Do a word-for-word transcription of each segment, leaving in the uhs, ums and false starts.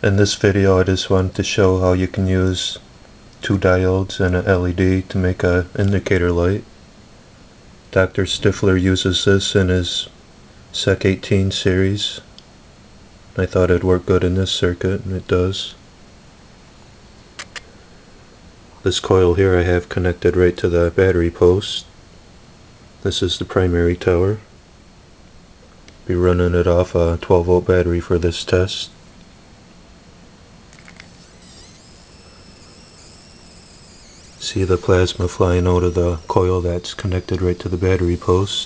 In this video I just wanted to show how you can use two diodes and an L E D to make an indicator light. Doctor Stiffler uses this in his sec eighteen series. I thought it'd work good in this circuit, and it does. This coil here I have connected right to the battery post. This is the primary tower. Be running it off a twelve volt battery for this test. See the plasma flying out of the coil that's connected right to the battery post.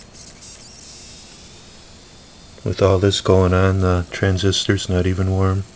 With all this going on, the transistor's not even warm.